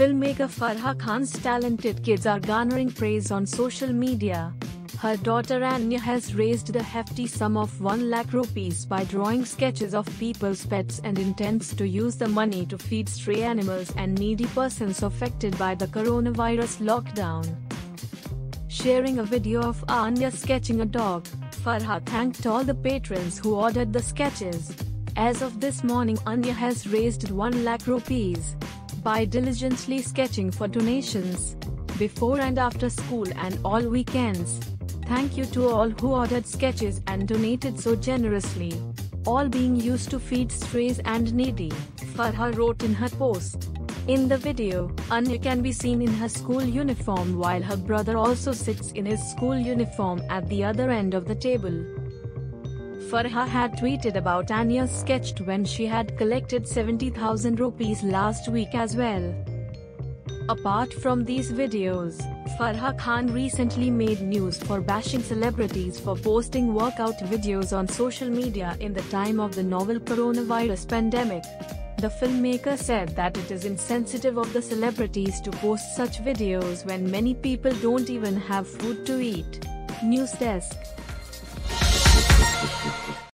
Filmmaker Farha Khan's talented kids are garnering praise on social media. Her daughter Anya has raised a hefty sum of 1 lakh rupees by drawing sketches of people's pets and intends to use the money to feed stray animals and needy persons affected by the coronavirus lockdown. Sharing a video of Anya sketching a dog, Farha thanked all the patrons who ordered the sketches. As of this morning, Anya has raised 1 lakh rupees by diligently sketching for donations before and after school and all weekends. Thank you to all who ordered sketches and donated so generously, all being used to feed strays and needy, Farha wrote in her post. In the video, Anya can be seen in her school uniform while her brother also sits in his school uniform at the other end of the table. Farha had tweeted about Anya's sketch when she had collected 70,000 rupees last week as well. Apart from these videos, Farha Khan recently made news for bashing celebrities for posting workout videos on social media in the time of the novel coronavirus pandemic. The filmmaker said that it is insensitive of the celebrities to post such videos when many people don't even have food to eat. News Desk.